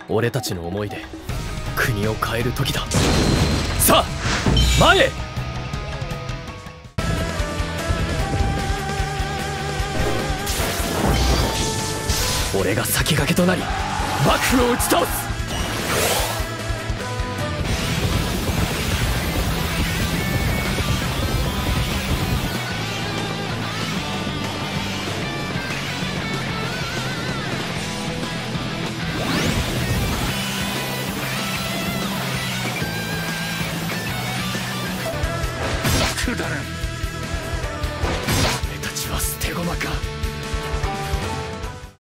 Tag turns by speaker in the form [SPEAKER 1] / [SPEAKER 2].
[SPEAKER 1] 俺たちの思いで国を変える時だ。さあ前へ。俺が先駆けとなり幕府を打ち倒す。くだらん。俺たちは捨て駒か。